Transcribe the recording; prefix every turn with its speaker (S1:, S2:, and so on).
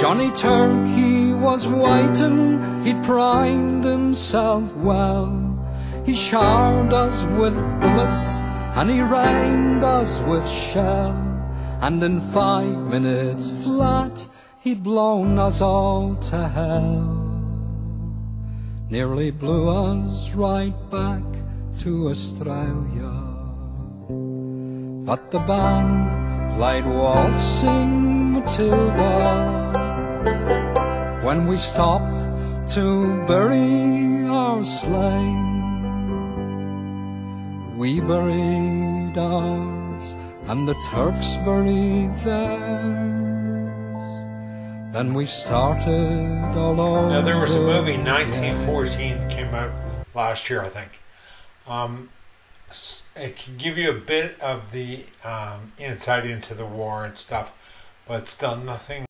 S1: Johnny Turkey was waiting, he'd primed himself well. He showered us with bullets and he rained us with shell. And in 5 minutes flat, he'd blown us all to hell. Nearly blew us right back to Australia. But the band played Waltzing Matilda when we stopped to bury our slain. We buried ours and the Turks buried theirs. Then we started all over.
S2: Now there was a movie, 1914, came out last year, I think. It can give you a bit of the insight into the war and stuff, but still nothing